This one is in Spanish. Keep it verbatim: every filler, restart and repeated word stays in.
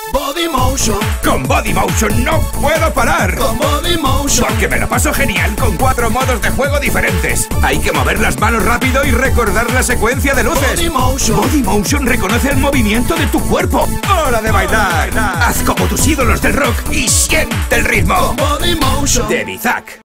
Body Motion. Con Body Motion no puedo parar. Con Body Motion. Porque me lo paso genial con cuatro modos de juego diferentes. Hay que mover las manos rápido y recordar la secuencia de luces. Body Motion. Body Motion reconoce el movimiento de tu cuerpo. ¡Hora de bailar! Haz como tus ídolos del rock y siente el ritmo. Con Body Motion. De Bizak.